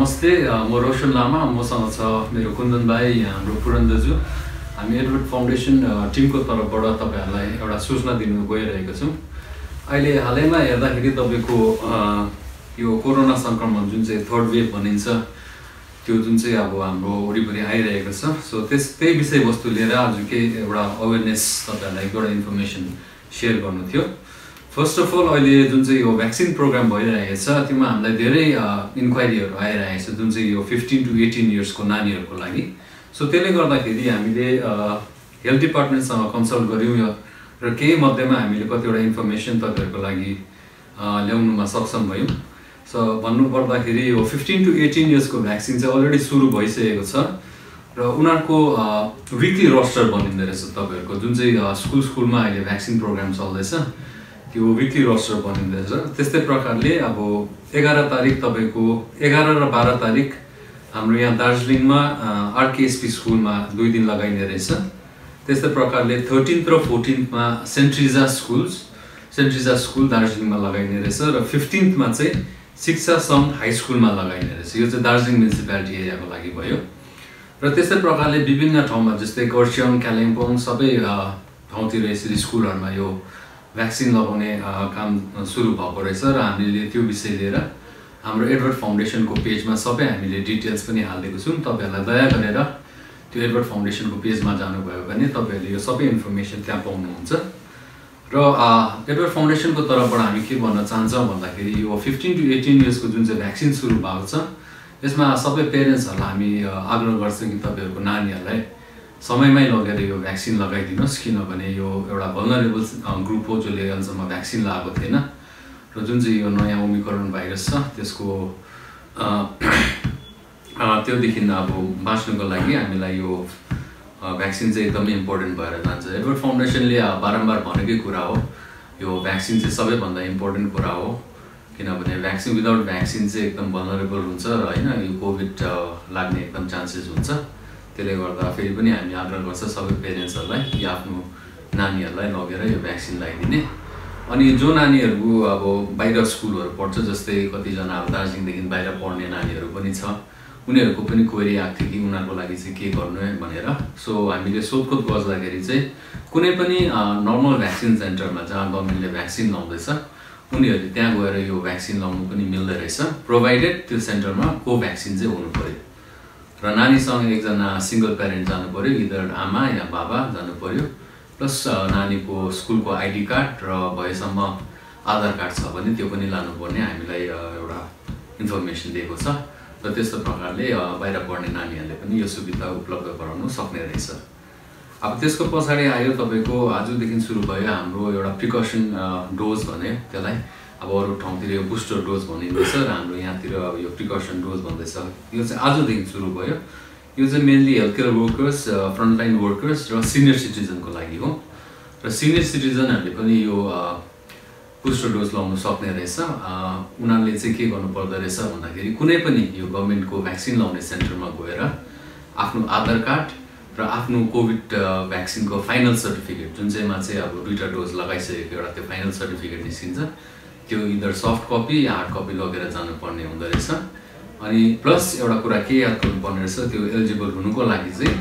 नमस्ते, म रोशन लामा। मसँग छ मेरो कुन्दन भाइ, हाम्रो पुरन दाजु। हामी एडवर फाउन्डेसन टिमको तर्फबाट तपाईहरुलाई एउटा सूचना दिनु गइरहेको छौं। अहिले हालैमा हेर्दाखेरि तपाईको यो कोरोना संक्रमण जुन चाहिँ थर्ड वेभ भनिन्छ, त्यो जुन चाहिँ अब हाम्रो वरिपरि आइरहेको छ। सो त्यही विषयवस्तु लिएर आज के एउटा अवेयरनेस तपाईहरुलाई एउटा इन्फर्मेसन शेयर गर्नु थियो। फर्स्ट अफ अल, अहिले जुन चाहिँ यो भ्याक्सिन प्रोग्राम भइरहेको छ, त्यसमा हामीलाई धेरै इन्क्वायरीहरु आइरहेको छ जुन चाहिँ यो 15 to 18 इयर्सको नानीहरुको लागि। सो त्यसले गर्दाखेरि हामीले हेल्थ डिपार्टमेन्टसँग कन्सल्ट गर्यौं र केही मध्येमा हामीले कतिवटा इन्फर्मेसन तपाईहरुको लागि ल्याउनुमा सक्षम भयौं। सो भन्नु पर्दाखेरि यो 15 to 18 इयर्सको भ्याक्सिन चाहिँ अलरेडी सुरु भइसकेको छ र उनीहरुको वीकली रोस्टर बनिँदै रहेछ। तपाईहरुको जुन चाहिँ स्कुलमा अहिले भ्याक्सिन प्रोग्राम चल्दैछ, त्यो वीकली रोस्टर बनिँदैछ। त्यस्तै प्रकारले अब 11 तारिक तपाईको 11 र 12 तारिक हाम्रो यहाँ दार्जिलिङमा आरकेएसपी स्कुलमा 2 दिन लगाइने रहेछ। त्यस्तै प्रकारले 13th र 14th मा सेन्ट्रिजा स्कुल दार्जिलिङमा लगाइने रहेछ र 15th मा चाहिँ शिक्षा सङ्घ हाई स्कुलमा लगाइने रहेछ। यो चाहिँ दार्जिलिङ म्युनिसिपालिटी एरियाको लागि भयो। र त्यस्तै प्रकारले विभिन्न ठाउँमा जस्तै कर्सियङ, कालिम्पोङ सबै ठाउँतिर यसरी स्कुलहरुमा यो भ्याक्सिन लगाउने काम सुरु भएको रहेछ र हामीले त्यो विषय लिएर हाम्रो एडवर फाउन्डेसनको पेजमा सबै हामीले डिटेल्स पनि हाल्दिएको छौं। तपाईहरुलाई दया गरेर त्यो एडवर फाउन्डेसनको पेजमा जानुभयो भने तपाईहरुले यो सबै इन्फर्मेसन त्यहाँ पाउनुहुन्छ। र एडवर फाउन्डेसनको तर्फबाट हामी के भन्न चाहन्छौं भन्दाखेरि यो 15 to 18 इयर्सको जुन चाहिँ भ्याक्सिन सुरु भएको छ, यसमा सबै पेरेन्ट्सहरुलाई हामी आग्रह गर्छौं कि तपाईहरुको नानीहरुलाई समयमै लगेर यो भ्याक्सिन लगाइदिनुस्, किनभने यो एउटा भल्नरेबल ग्रुप हो जसले अहिलेसम्म भ्याक्सिन लगाएको थिएन र जुन चाहिँ यो नयाँ ओमिक्रोन भाइरस छ त्यसको त्योदेखि अब बाँच्नको लागि हामीलाई यो भ्याक्सिन चाहिँ एकदमै इम्पोर्टेन्ट भएर जान्छ। एडवर फाउन्डेसनले बारम्बार भनेकै कुरा हो, यो भ्याक्सिन चाहिँ सबैभन्दा इम्पोर्टेन्ट कुरा हो, किनभने भ्याक्सिन विदाउट भ्याक्सिन चाहिँ एकदम भल्नरेबल हुन्छ र हैन यो कोभिड लाग्ने एकदम चान्सेस हुन्छ। त्यसले गर्दा फेरि पनि हामी आग्रह गर्छ सबै पेरेन्ट्सहरुलाई कि आफ्नो नानीहरुलाई लगेर यो भ्याक्सिन लगाइदिने। अनि जो नानीहरु अब बाहिर स्कुलहरु पढ्छ, जस्तै कतिजना अब दार्जिलिङदेखि बाहिर पढ्ने नानीहरु पनि छ, उनीहरुको पनि क्वेरी आएको थियो कि उनीहरुको लागि चाहिँ के गर्नु है भनेर। सो हामीले सोधखोज गर्दाखेरि चाहिँ कुनै पनि नर्मल भ्याक्सिन सेन्टरमा जहाँ गभर्नमेन्टले भ्याक्सिन लाउँदैछ उनीहरुले त्यहाँ गएर यो भ्याक्सिन लाउनु पनि मिल्दै रहेछ, प्रोभाइडेड त्यो सेन्टरमा कोभ्याक्सिन चाहिँ हुनु पर्यो र नानीसँग एकजना सिंगल प्यारेन्ट जानु पर्यो, इदर आमा या बाबा जानु पर्यो, प्लस नानीको स्कुलको आइडी कार्ड र भएसम्म आधार कार्ड छ भने त्यो पनि लानुपर्ने हामीलाई एउटा इन्फर्मेसन दिएको छ। र त्यस्तो प्रकारले बाहिर पढ्ने नानीहरुले पनि यो सुविधा उपलब्ध गराउन सक्ने रहेछ। अब त्यसको पछाडी आयो तपाईको आजदेखि सुरु भयो हाम्रो एउटा प्रिकसन डोज भने त्यसलाई अब अरु ठाउँतिर यो बुस्टर डोज भनिन्छ र हाम्रो यहाँतिर अब यो प्रिकसन डोज भन्दैछ। यो चाहिँ आजदेखि सुरु भयो। यो चाहिँ mainly health care workers, frontline workers र सिनियर सिटिजनको लागि हो र सिनियर सिटिजनहरुले पनि यो बुस्टर डोज लाउन सक्ने रहेछ। उनीहरुले चाहिँ के गर्नु पर्दो रहेछ भन्दाखेरि कुनै पनि यो गभर्नमेन्टको भ्याक्सिन लाउने सेन्टरमा गएर आफ्नो आधार कार्ड र आफ्नो कोभिड भ्याक्सिनको फाइनल सर्टिफिकेट जुन चाहिँमा चाहिँ अब 2टा डोज लगाइसकेको एउटा त्यो फाइनल सर्टिफिकेट निस्किन्छ, त्यो इदर सफ्ट कपी या हार्ड कपी लगेर जानुपर्ने हुँदो रहेछ। अनि प्लस एउटा कुरा के याद गर्नुपर्ने रहेछ, त्यो एलिजिबल हुनुको लागि चाहिँ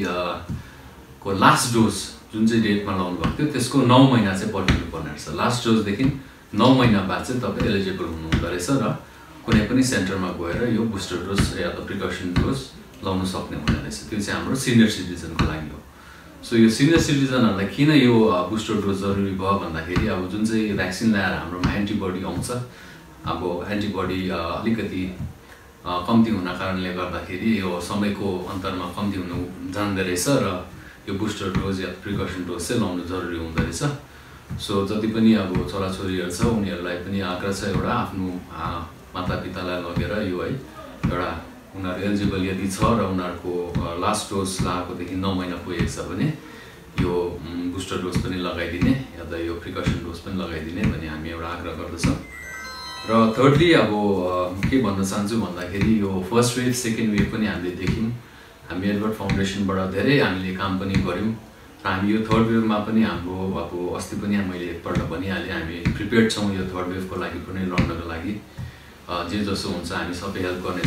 तपाईको लास्ट डोज जुन चाहिँ डेटमा लाउनु भएको थियो त्यसको 9 महिना चाहिँ पर्खिनु पर्ने रहेछ। लास्ट डोजदेखि 9 महिना बाद चाहिँ तपाईँ एलिजिबल हुनुहुँदो रहेछ र कुनै पनि सेन्टरमा गएर यो बुस्टर डोज या त प्रिकसन डोज लाउन सक्ने हुने रहेछ। त्यो चाहिँ हाम्रो सिनियर सिटिजनको लागि हो। सो यो सिनियर सिटिजनहरुलाई किन यो बुस्टर डोज जरुरी भयो भन्दाखेरि अब जुन चाहिँ भ्याक्सिन लगाएर हाम्रोमा एन्टिबडी आउँछ, अब एन्टिबडी अलिकति कम्ती हुन कारणले गर्दाखेरि यो समयको अन्तरमा कम्ती हुन जाँदै रहेछ र यो बुस्टर डोज या प्रिकसन डोज चाहिँ लाउनु जरुरी हुँदो रहेछ। सो जति पनि अब छोराछोरीहरु छ उनीहरुलाई पनि आग्रह छ एउटा आफ्नो मातापितालाई लगेर यो है एउटा उनीहरु एलिजिबल यदि छ र उनीहरुको लास्ट डोज लागेकोदेखि 9 महिना पुगेको छ भने यो बुस्टर डोज पनि लगाइदिने या त यो प्रिकसन डोज पनि लगाइदिने भनी हामी एउटा आग्रह गर्दछौं। र थर्डली अब के भन्न चाहन्छु भन्दाखेरि यो फर्स्ट वेभ सेकेन्ड वेभ पनि हामीले देख्यौं। हामी एडवर फाउन्डेसनबाट धेरै हामीले काम पनि गर्यौं र हामी यो थर्ड वेभमा पनि हाम्रो अब अस्ति पनि मैले एकपल्ट भनिहालेँ, हामी प्रिपेयर्ड छौं यो थर्ड वेभको लागि पनि लड्नको लागि। जे जसो हुन्छ हामी सबै हेल्प गर्नेछौं।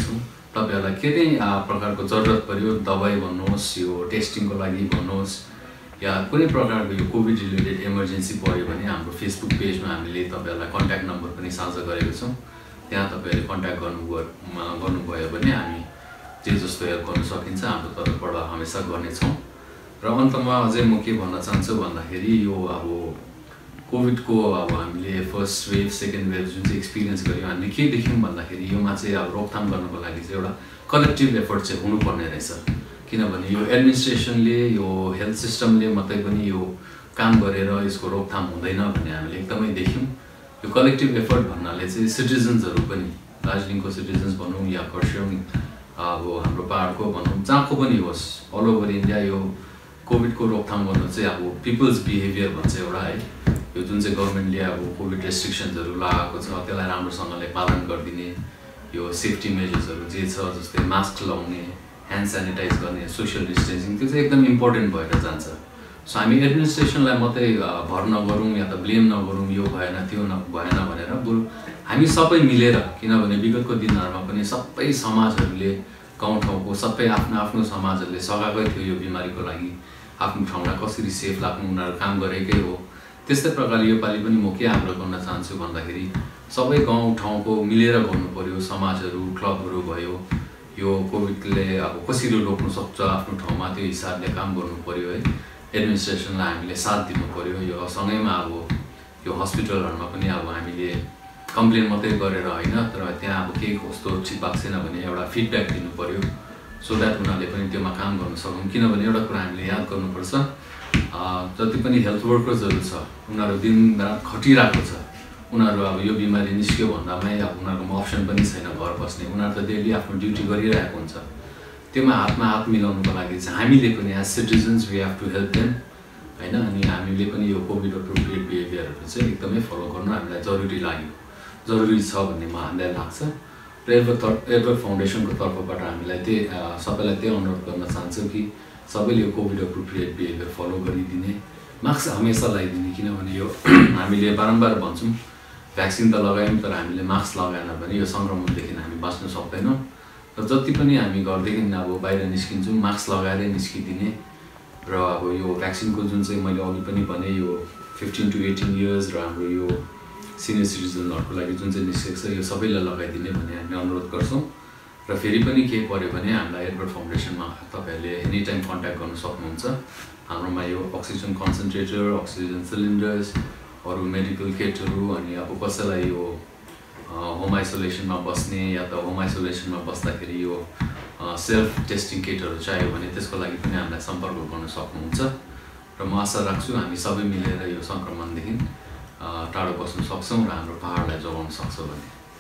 तपाईहरुलाई केही प्रकारको जरुरत पर्यो, दबाई भन्नुहोस्, यो टेस्टिङको लागि भन्नुहोस् या कुनै प्रकारको यो कोभिड रिलेटेड इमर्जेन्सी पर्यो भने हाम्रो फेसबुक पेजमा हामीले तपाईहरुलाई कन्ट्याक्ट नम्बर पनि साझा गरेको छौं। त्यहाँ तपाईहरुले कन्ट्याक्ट गर्नुभयो भने हामी जे जस्तो हेल्प गर्न सकिन्छ हाम्रो तर्फबाट हमेशा गर्नेछौं। र अन्तमा अझै म के भन्न चाहन्छु भन्दाखेरि यो अब कोभिडको अब हामीले फर्स्ट वेभ सेकेन्ड वेभ जुन चाहिँ एक्सपिरियन्स गर्यौं हामीले के देख्यौं भन्दाखेरि योमा चाहिँ अब रोकथाम गर्नको लागि चाहिँ एउटा कलेक्टिभ एफर्ट चाहिँ हुनुपर्ने रहेछ। किनभने यो एडमिनिस्ट्रेसनले यो हेल्थ सिस्टमले मात्रै पनि यो काम गरेर यसको रोकथाम हुँदैन भन्ने हामीले एकदमै देख्यौं। यो कलेक्टिभ एफर्ट भन्नाले चाहिँ सिटिजन्सहरु पनि दार्जिलिङको सिटिजन्स भनौं या खरसाङ अब हाम्रो पहाडको भनौं जहाँको पनि होस् अल ओभर इन्डिया यो कोभिडको रोकथाम गर्न चाहिँ अब पिपल्स बिहेभियर भन्छ एउटा है। यो जुन चाहिँ गभर्नमेन्टले अब कोभिड रेस्ट्रिक्सन्सहरु लगाएको छ त्यसलाई राम्रोसँगले पालन गर्दिने, यो सेफ्टी मेजर्सहरु जे छ जस्तै मास्क लगाउने, ह्यान्ड स्यानिटाइज गर्ने, सोशल डिस्टेन्सिङ त्यो चाहिँ एकदम इम्पोर्टेन्ट भएर जान्छ। सो हामी एडमिनिस्ट्रेसनलाई मात्रै भर नगरौँ या त ब्लेम नगरौँ यो भएन त्यो भएन भनेर बरु हामी सबै मिलेर, किनभने विगतको दिनहरुमा पनि सबै समाजहरुले गाउँ ठाउँको सबै आफ्नो समाजहरुले सघाएकै थियो यो बिमारीको लागि, आफ्नो ठाउँलाई कसरी सेफ राख्नु उनीहरु काम गरेकै हो। त्यस्तै प्रकारले यो पालि पनि म के आग्रह गर्न चाहन्छु भन्दाखेरि सबै गाउँ ठाउँको मिलेर गर्नु पर्यो, समाजहरु क्लबहरु भयो, यो कोभिडले अब कसरी रोक्न सक्छ आफ्नो ठाउँमा त्यो हिसाबले काम गर्नु पर्यो है। एडमिनिस्ट्रेसनलाई हामीले साथ दिनु पर्यो। यो सँगैमा अब यो हस्पिटलहरुमा पनि अब हामीले कम्प्लेन मात्रै गरेर हैन तर त्यहाँ अब के कस्तो ठिक भएको छैन भने एउटा फिडब्याक दिनु पर्यो सो दैट उनीहरुले पनि त्यसमा काम गर्न सकौं। किनभने एउटा कुरा हामीले याद गर्नुपर्छ जति पनि हेल्थ वर्कर्सहरु छ उनीहरु दिनरात खटिरहेको छ। उनीहरु अब यो बिमारी निस्क्यो भन्दामै अब उनीहरुको अप्सन पनि छैन घर बस्ने, उनीहरु त डेली आफ्नो ड्युटी गरिरहेको हुन्छ। त्यसमा हातमा हात मिलाउनको लागि चाहिँ हामीले पनि as citizens we have to help them हैन। अनि हामीले पनि यो कोभिड एप्रोप्रिएट बिहेभियरहरु चाहिँ एकदमै फलो गर्नु हामीलाई जरुरी छ भन्ने हामीलाई लाग्छ। र एडवर फाउन्डेसनको तर्फबाट हामीलाई सबैलाई अनुरोध गर्न चाहन्छु कि सबैले यो कोभिड एप्रोप्रिएट बिहेभियर फलो गरिदिने, मास्क हमेशा लगाइदिने। किनभने यो हामीले बारम्बार भन्छौं भ्याक्सिन त लगायौं तर हामीले मास्क लगाएन भने यो संक्रमणदेखि हामी बाँच्न सक्दैनौं। र जति पनि हामी घरदेखि अब बाहिर निस्किन्छौं मास्क लगाएरै निस्किदिने। र अब यो भ्याक्सिनको जुन चाहिँ मैले अघि पनि भने यो 15 to 18 इयर्स र हाम्रो यो सिनियर सिटिजनहरुको लागि जुन चाहिँ निस्केको छ यो सबैलाई लगाइदिने भन्ने हामी अनुरोध गर्छौं। र फेरि पनि के पर्यो भने हामीलाई एडवर फाउन्डेसनमा तपाईहरुले एनी टाइम कन्ट्याक्ट गर्न सक्नुहुन्छ। हाम्रोमा यो अक्सिजन कन्सन्ट्रेटर, अक्सिजन सिलिन्डर्स, अरु मेडिकल किटहरु अनि अब कसैलाई यो होम आइसोलेसनमा बस्ने या त होम आइसोलेसनमा बस्दाखेरि यो सेल्फ टेस्टिङ किटहरु चाहियो भने त्यसको लागि पनि हामीलाई सम्पर्क गर्न सक्नुहुन्छ। र म आशा राख्छु हामी सबै मिलेर यो संक्रमणदेखि टाढो बस्न सक्छौं र हाम्रो पहाडलाई जोगाउन सक्छौं भन्ने।